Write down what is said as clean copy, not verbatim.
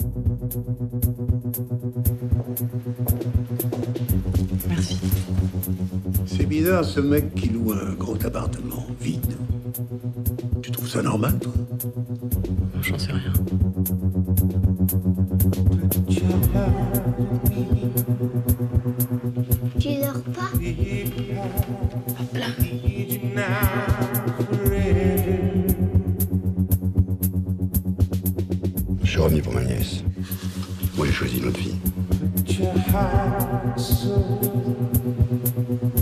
Merci. C'est bizarre, ce mec qui loue un gros appartement vide. Tu trouves ça normal, toi? J'en sais rien. Tu dors pas? Hop là. Je suis revenu pour ma nièce. Moi, j'ai choisi notre fille.